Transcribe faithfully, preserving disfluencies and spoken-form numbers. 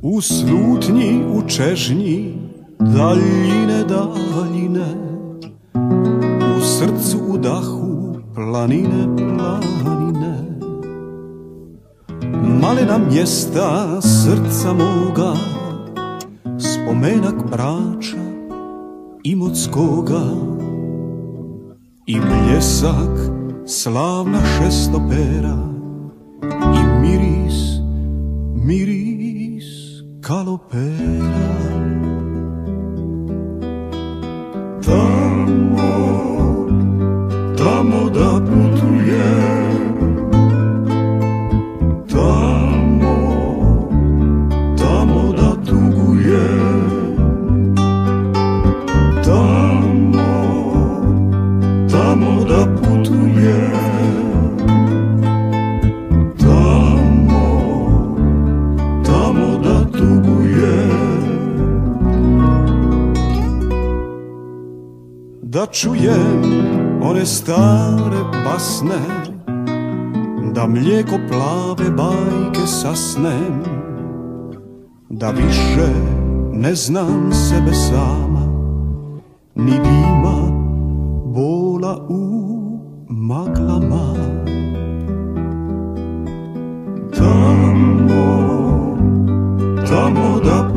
U slutnji, u čežnji, daljine, daljine, u srcu, u dahu, planine, planine. Malena mjesta srca moga, spomenak Brača, Imotskoga i bljesak slavna šestopera i miris, miris kalopera. Tamo, tamo da putujem, tamo, tamo da tugujem, tamo, tamo da putujem, tamo, tamo da tugujem. Da čujem one stare basne, da mlijeko plave bajke sasnem, da više ne znam sebe sama, ni dima bola u maglama. Tamo, tamo da